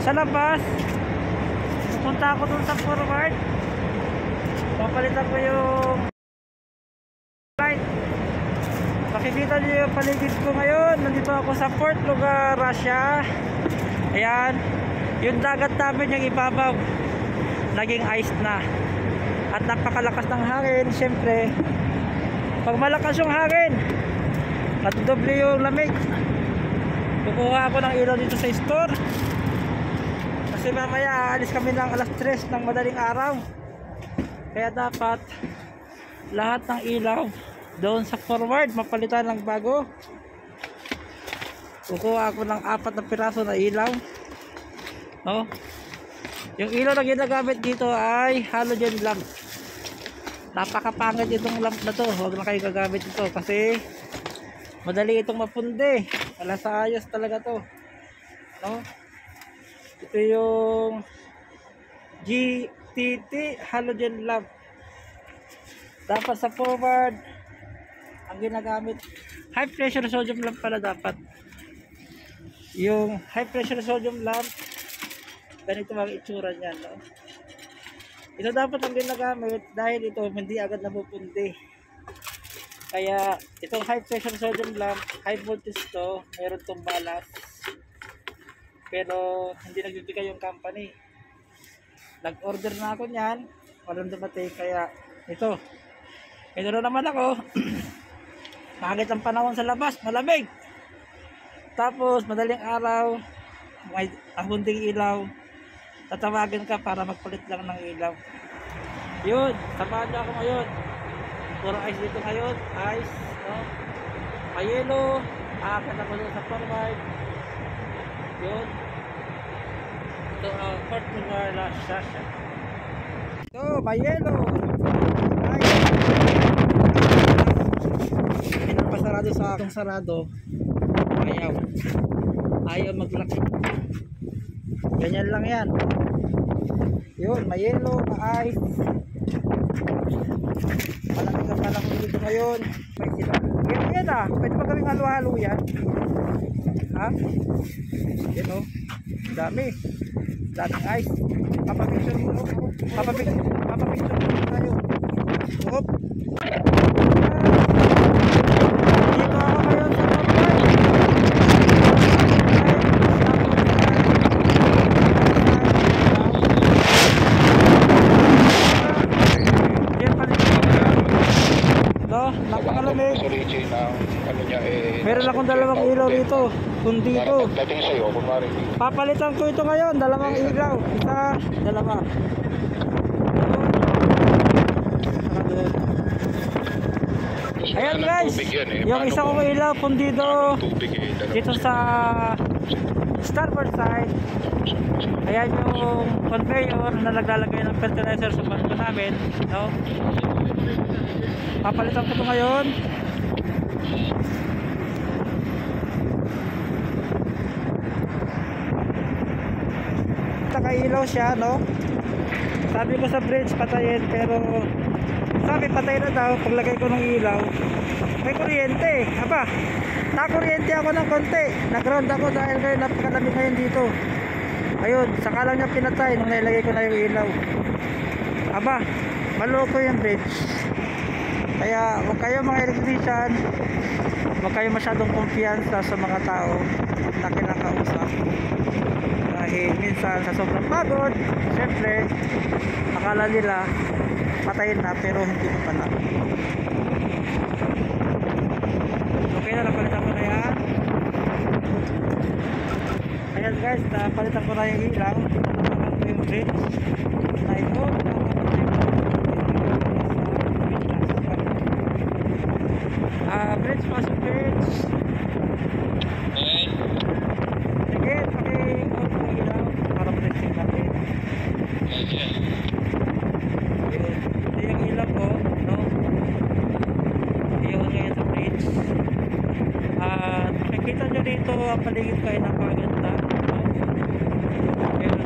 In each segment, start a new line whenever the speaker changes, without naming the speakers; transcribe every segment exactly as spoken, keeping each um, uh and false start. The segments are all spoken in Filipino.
sa labas. Pupunta ako dun sa forward. Papalitan ko yung light. Makikita niyo yung paligid ko ngayon. Nandito ako sa Port Lugar, Russia. Ayan. Yung dagat namin, yung ibabaw, naging ice na. At napakalakas ng hangin. Siyempre, pag malakas yung hangin, natudoble yung lamig. Kukuha ako ng ilaw dito sa store. Kasi mamaya aalis kami ng alas tres ng madaling araw. Kaya dapat lahat ng ilaw doon sa forward mapalitan ng bago. Kukuha ako ng apat na piraso na ilaw. No? Yung ilaw na ginagamit dito ay halogen lamp. Napakapangit itong lamp na to. Huwag na kayo gagamit ito kasi madali itong mapundi. Wala sa ayos talaga to. No? Ito yung G T T halogen lamp. Dapat sa forward ang ginagamit high pressure sodium lamp pala dapat. Yung high pressure sodium lamp, ganito ang itsura niyan, no? Ito dapat ang ginagamit dahil ito hindi agad napupundi. Kaya itong high pressure sodium lamp, high voltage to, meron tong balas. Pero hindi nagbibigay yung company. Nag-order na ako niyan, walang dumating, kaya ito. Ito na naman ako. Nakagit ang panahon sa labas, malamig. Tapos madaling araw, may abunding ilaw. Tatawagan ka para magpalit lang ng ilaw. Yun, samahan niyo ako ngayon. Puro ice dito ngayon, ice, no? May yelo, aakan ako sa forward. Yun. Ito ang uh, Port Lugar, Russia. Ito, may yelo. Pinapasarado sa akong sarado. Ayaw. Ayaw mag-lock. Ganyan lang yan. Yun, may yelo, may ice. Malamig ang panahon dito ngayon. May sila. Yan yan ah. Pwede ba gawing halo-halo yan? Ha? Yan o. Dami. Daming ice. Papapicture mo. Papapicture. Papapicture mo tayo. Hop. Dito ako ngayon sa Mumbai. Napakalamig. Meron akong dalawang ilaw dito. Kundi ito. Papalitan ko ito ngayon. Dalawang ilaw. Isa, dalawa. Ayan guys. Yung isa kong ilaw pundido dito sa starboard side. Ayan yung conveyor na naglalagay ng fertilizer sa barko namin. No? Papalitan ko ito ngayon. Nakailaw siya, no? Sabi ko sa bridge patayin, pero sabi patay na daw paglagay ko ng ilaw. May kuryente. Aba, nakuryente ako ng konti. Nag-ground ako dahil kayo napakalamig ngayon dito. Ayun, saka lang niya pinatay nung nailagay ko na yung ilaw. Aba, maloko yung bridge. Kaya huwag kayo mga electrician, huwag kayo masyadong kumpiyansa sa mga tao na kinakausap. Dahil minsan sa sobrang pagod, syempre akala nila patayin na pero hindi mo pala. Okay na, napalitan ko na yan. Ayan guys, napalitan ko na yung ilaw. Napalitan ko yung bridge na ito. Ah, uh, bridge, pasok bridge. Sige, paki-on ko ilaw para protecting natin. Ito yung ilaw ko, no? Iyon ngayon sa bridge. At uh, makikita nyo dito ang paligid kayo ng paganda, no? Pero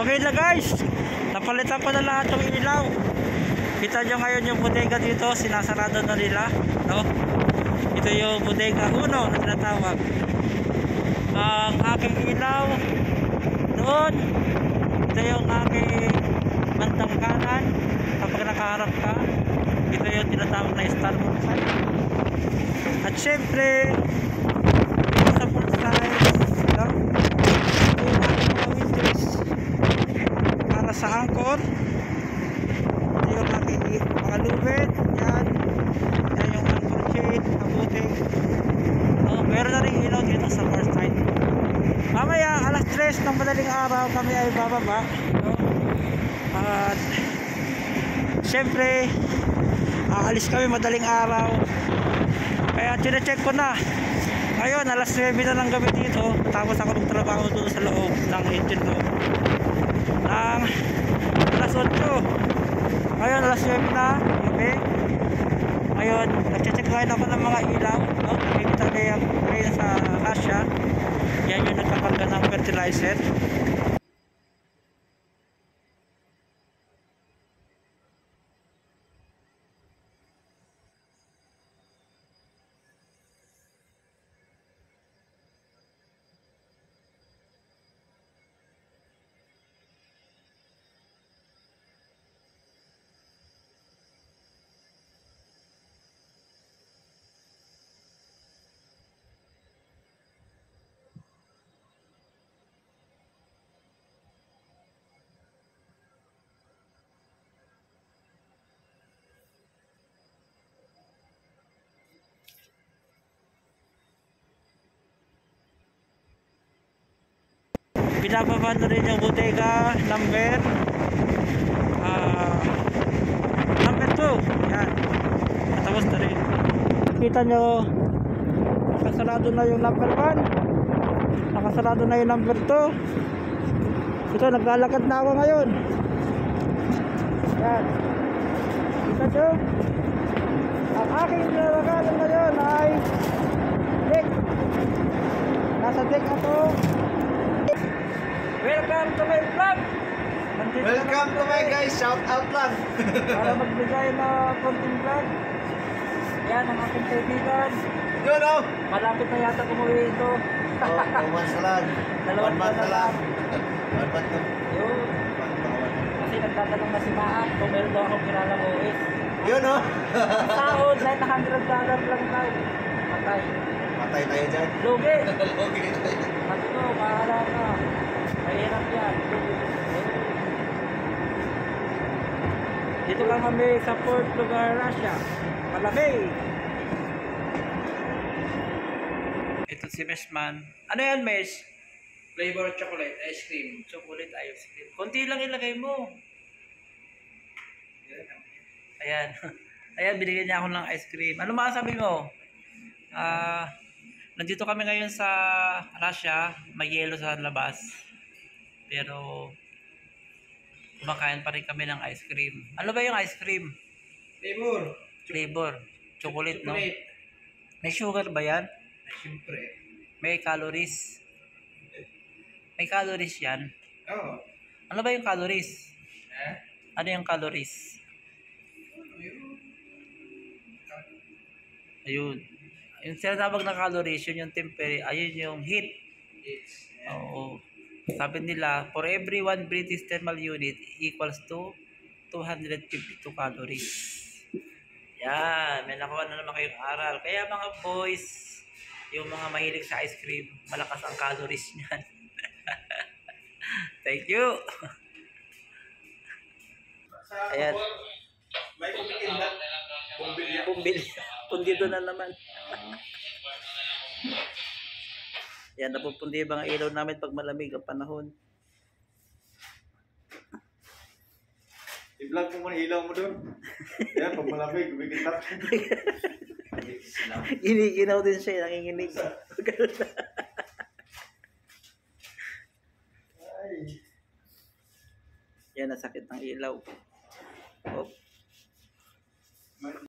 Okay na guys, napalitan ko na lahat ng ilaw. Kita nyo ngayon yung bodega dito, sinasarado na nila, no? Ito yung bodega uno na tinatawag. Ang aking ilaw doon, ito yung aking bandang kanan. Kapag nakaharap ka, ito yung tinatawag na Starbucks. At syempre dito sa full size, no? Ito yung aking mga windows para sa angkor. Ito yung aking mga lubid. Yan, yan yung anchor chain, kabuting. No? Meron na rin ilaw dito sa far side. Mamaya alas tres ng madaling araw kami ay bababa, no? At syempre aalis kami madaling araw, kaya chinecheck ko na ngayon alas nuwebe na ng gabi dito, tapos ako magtrabaho doon sa loob ng engine room ng alas otso. Ngayon alas nuwebe na gabi. Ngayon nagchecheck ngayon ako ng mga ilaw, no? Nakikita kayo kayo sa Russia. Yan yung nagkakarga ng fertilizer. Pinababa na rin yung bodega number uh, number two. Yan, natapos na rin. Kita nyo, nakasarado na yung number one, nakasarado na yung number two. Ito, naglalakad na ako ngayon. Yan, kita nyo, ang aking nilalakadan ngayon ay deck. Nasa deck ako. Welcome to my vlog. Nandito
Welcome to my guys, shout out lang.
Para magbigay na konting vlog. Yan ang aking kaibigan.
Yun o.
Malapit na yata kumuwi ito.
Oh, two months na lang.
Dalawang
One month na lang. One month na.
Yun. Kasi nagtatanong na si Maak kung meron daw akong kilalang O S.
Yun o.
Sahod, nine hundred dollars lang daw. Patay.
Patay tayo dyan.
Lugi.
Okay tayo.
Sabi ko, bahala ka. Mahirap yan. Dito lang kami sa Port Lugar, Russia. Malamig. Ito si Meshman. Ano yan, Mesh?
Flavor chocolate ice cream.
Chocolate ice cream. Konti lang ilagay mo. Ayan. Ayan, binigyan niya ako ng ice cream. Ano masasabi mo? Ah, uh, nandito kami ngayon sa Russia. May yelo sa labas. Pero kumakain pa rin kami ng ice cream. Ano ba yung ice cream?
Flavor.
Flavor. Chocolate, no?
Chocolate.
May sugar ba yan?
Siyempre.
May calories. May calories yan.
Oo.
Ano ba yung calories?
Eh?
Ano yung calories? Ayun. Yung sinatawag na calories, yun yung temperature, ayun yung heat.
It's,
Oo. Sabi nila, for every one British thermal unit equals to two hundred fifty-two calories. Yan, may nakuha na naman kayong aral. Kaya mga boys, yung mga mahilig sa ice cream, malakas ang calories niyan. Thank you. Ayan.
May pumikin na. Bumbilya.
Pumbil. Pundido na naman. Yan, napupundi ba ang ilaw namin pag malamig ang panahon?
I-vlog mo muna ilaw mo doon. Yan, pag malamig, kumikitap.
Inikinaw din siya, nanginginig. Yan, nasakit ng ilaw. Oh.